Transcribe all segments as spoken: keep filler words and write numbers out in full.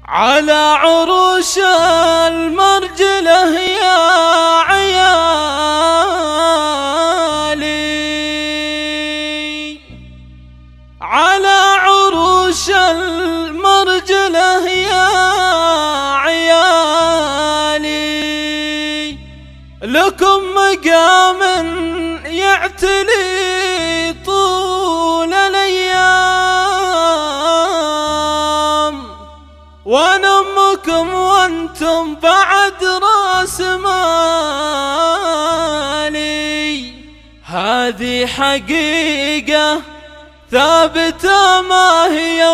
على عروش المرجلة يا عيالي، على عروش المرجلة يا عيالي، لكم مقام يعتلي طول الأيام، وانا امكم وانتم بعد راس مالي. هذه حقيقة ثابتة ما هي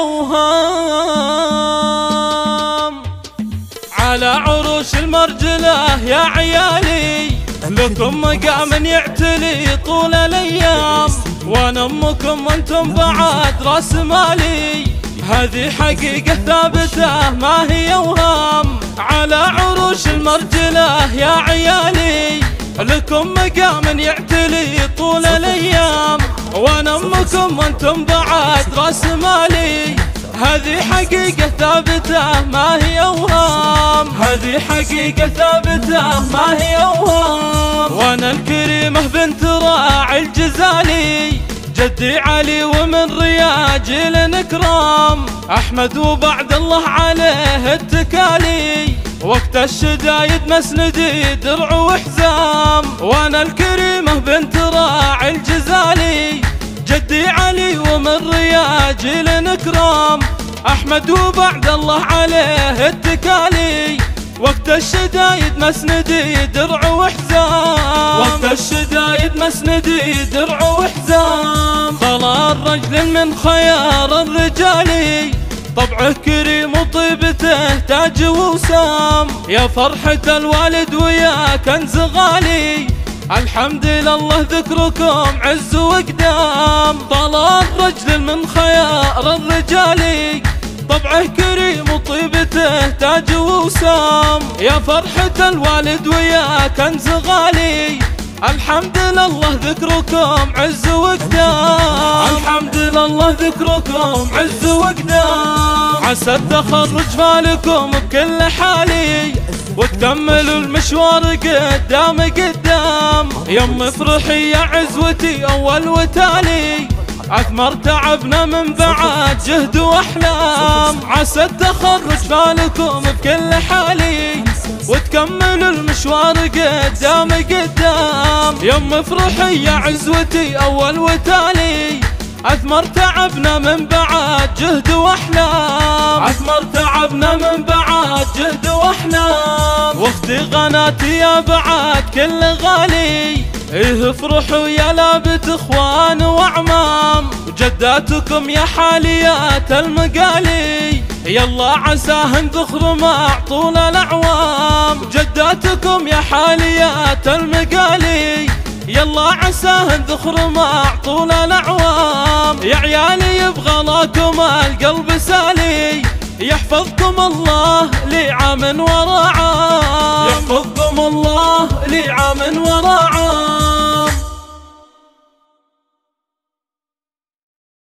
اوهام. على عروش المرجلة يا عيالي، لكم مقام يعتلي طول الايام، وانا امكم وانتم بعد راس مالي. هذه حقيقة ثابتة ما هي اوهام. على عروش المرجلة يا عيالي، لكم مقام يعتلي طول الايام، وانا امكم وانتم بعد راس مالي. هذه حقيقة ثابتة ما هي اوهام. هذه حقيقة ثابتة ما هي اوهام. وانا الكريمة بنت راعي الجزالي، جدي علي ومن رياجل الكرام، احمد وبعد الله عليه التكالي، وقت الشدايد مسندي درع وحزام. وانا الكريمة بنت راعي الجزالي، جدي علي ومن رياجل الكرام، احمد وبعد الله عليه التكالي، وقت الشدايد مسندي درع وحزام. وقت الشدايد مسندي درع وحزام. طلع الرجل من خيار الرجال، طبعه كريم وطيبته تاج وسام، يا فرحة الوالد ويا كنز غالي، الحمد لله ذكركم عز وقدام. طلع الرجل من خيار الرجال، طبعه كريم وطيبته تاج وسام، يا فرحة الوالد ويا كنز غالي، الحمد لله ذكركم عز وقدام. الحمد لله ذكركم عز وقدام. عسى التخرج فالكم بكل حالي، وتكملوا المشوار قدام قدام. يم افرحي يا عزوتي اول وتالي، أثمر تعبنا من بعد جهد وأحلام. عسى التخرج فالكم بكل حالي، وتكملوا المشوار قدام قدام. يم افرحي يا عزوتي أول وتالي، أثمر تعبنا من بعد جهد وأحلام. أثمر تعبنا من بعد جهد وأحلام. واختي قناتي يا بعد كل غالي، ايه افرحوا يا لابت اخوان واعمام، وجداتكم يا حاليات المقالي، يلا عساهن ذخر مع طول الاعوام. جداتكم يا حاليات المقالي، يلا عساهن ذخر مع طول الاعوام. يا عيالي يبغى لكم القلب سالي، يحفظكم الله لعام ورا عام. يحفظكم الله لعام ورا عام.